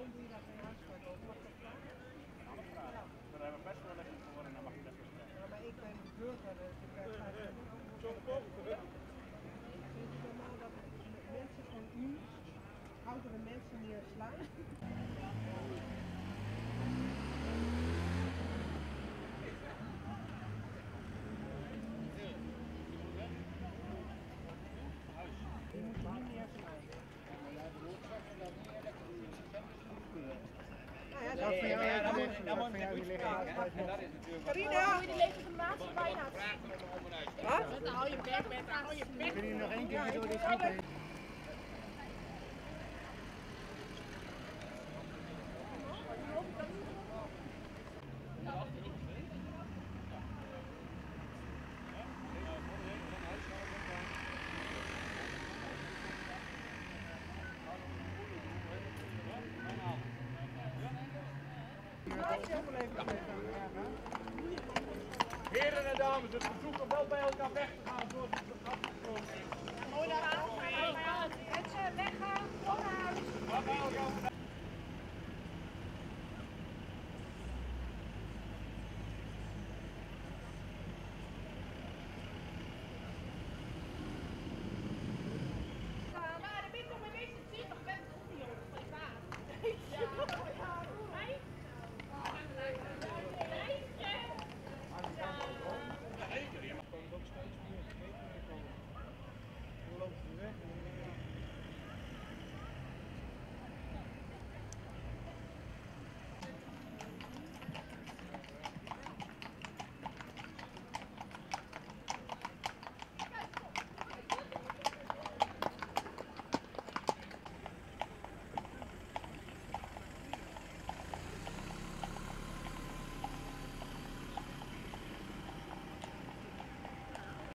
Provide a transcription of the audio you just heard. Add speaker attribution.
Speaker 1: dan doe je dat in huiswerk ook. Mag dat vragen?
Speaker 2: Ja. Daar hebben we best wel even voor en dan mag je best wel stellen.
Speaker 1: Ja, maar ik ben burger, dus ik ben
Speaker 2: Zo klopt.
Speaker 1: Vind je normaal dat mensen van u oudere mensen neerslaan? Die moet je niet neerslaan. Nou ja, dat vind jij
Speaker 2: dat moet je liggen. En dat is natuurlijk.
Speaker 1: Carina!
Speaker 3: Die leeft op een maat van bijna.
Speaker 1: Wat?
Speaker 3: Dan hou je bek met, dan hou je bek.
Speaker 2: Kun je nog één keer door dit groep heen? Heren en dames, het verzoek om wel bij elkaar weg te gaan zoals het afgesproken is.